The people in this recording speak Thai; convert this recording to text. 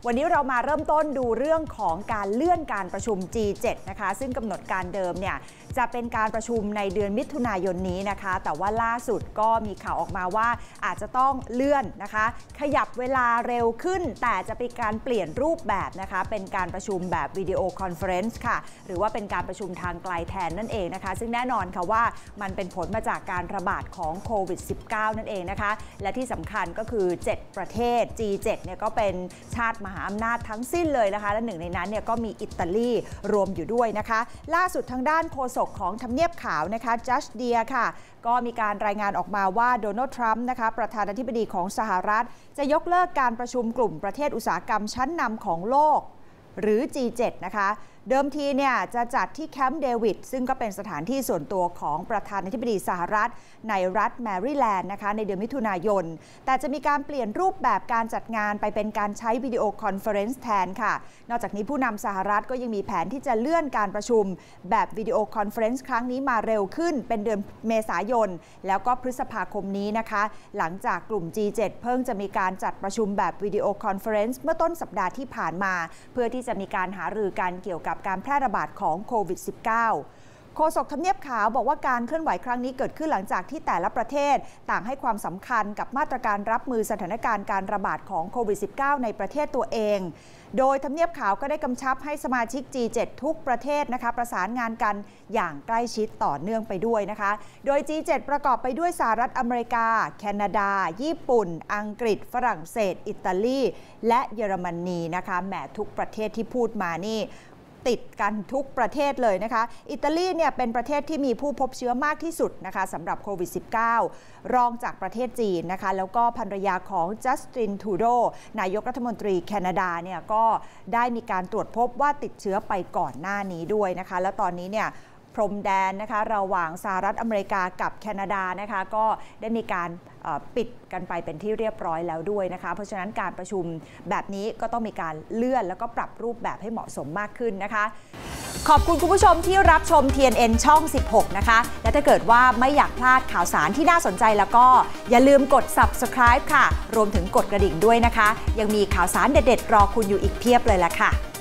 วันนี้เรามาเริ่มต้นดูเรื่องของการเลื่อนการประชุม G7 นะคะซึ่งกำหนดการเดิมเนี่ยจะเป็นการประชุมในเดือนมิถุนายนนี้นะคะแต่ว่าล่าสุดก็มีข่าวออกมาว่าอาจจะต้องเลื่อนนะคะขยับเวลาเร็วขึ้นแต่จะเป็นการเปลี่ยนรูปแบบนะคะเป็นการประชุมแบบวิดีโอคอนเฟอเรนซ์ค่ะหรือว่าเป็นการประชุมทางไกลแทนนั่นเองนะคะซึ่งแน่นอนค่ะว่ามันเป็นผลมาจากการระบาดของโควิด -19 นั่นเองนะคะและที่สำคัญก็คือ7ประเทศ G7 เนี่ยก็เป็นชาติมหาอำนาจทั้งสิ้นเลยนะคะและหนึ่งในนั้นเนี่ยก็มีอิตาลีรวมอยู่ด้วยนะคะล่าสุดทางด้านโฆษกของทำเนียบขาวนะคะจัสเดียค่ะก็มีการรายงานออกมาว่าโดนัลด์ทรัมป์นะคะประธานาธิบดีของสหรัฐจะยกเลิกการประชุมกลุ่มประเทศอุตสาหกรรมชั้นนำของโลกหรือ G7 นะคะเดิมทีเนี่ยจะจัดที่แคมป์เดวิดซึ่งก็เป็นสถานที่ส่วนตัวของประธานาธิบดีสหรัฐในรัฐแมริแลนด์นะคะในเดือนมิถุนายนแต่จะมีการเปลี่ยนรูปแบบการจัดงานไปเป็นการใช้วิดีโอคอนเฟอเรนซ์แทนค่ะนอกจากนี้ผู้นำสหรัฐก็ยังมีแผนที่จะเลื่อนการประชุมแบบวิดีโอคอนเฟอเรนซ์ครั้งนี้มาเร็วขึ้นเป็นเดือนเมษายนแล้วก็พฤษภาคมนี้นะคะหลังจากกลุ่ม G7 เพิ่งจะมีการจัดประชุมแบบวิดีโอคอนเฟอเรนซ์เมื่อต้นสัปดาห์ที่ผ่านมาเพื่อที่จะมีการหารือกันเกี่ยวกับการแพร่ระบาดของโควิด -19 โฆษกทำเนียบขาวบอกว่าการเคลื่อนไหวครั้งนี้เกิดขึ้นหลังจากที่แต่ละประเทศต่างให้ความสำคัญกับมาตรการรับมือสถานการณ์การระบาดของโควิด -19 ในประเทศตัวเองโดยทำเนียบขาวก็ได้กำชับให้สมาชิก G7 ทุกประเทศนะคะประสานงานกันอย่างใกล้ชิดต่อเนื่องไปด้วยนะคะโดย G7 ประกอบไปด้วยสหรัฐอเมริกาแคนาดาญี่ปุ่นอังกฤษฝรั่งเศสอิตาลีและเยอรมนีนะคะแหมทุกประเทศที่พูดมานี่ติดกันทุกประเทศเลยนะคะอิตาลีเนี่ยเป็นประเทศที่มีผู้พบเชื้อมากที่สุดนะคะสำหรับโควิด -19 รองจากประเทศจีนนะคะแล้วก็ภรรยาของจัสตินทรูโดนายกรัฐมนตรีแคนาดาเนี่ยก็ได้มีการตรวจพบว่าติดเชื้อไปก่อนหน้านี้ด้วยนะคะแล้วตอนนี้เนี่ยพรมแดนนะคะระหว่างสหรัฐอเมริกากับแคนาดานะคะก็ได้มีการปิดกันไปเป็นที่เรียบร้อยแล้วด้วยนะคะเพราะฉะนั้นการประชุมแบบนี้ก็ต้องมีการเลื่อนแล้วก็ปรับรูปแบบให้เหมาะสมมากขึ้นนะคะขอบคุณคุณผู้ชมที่รับชม TNN ช่อง 16 นะคะและถ้าเกิดว่าไม่อยากพลาดข่าวสารที่น่าสนใจแล้วก็อย่าลืมกด Subscribe ค่ะรวมถึงกดกระดิ่งด้วยนะคะยังมีข่าวสารเด็ดๆรอคุณอยู่อีกเพียบเลยล่ะค่ะ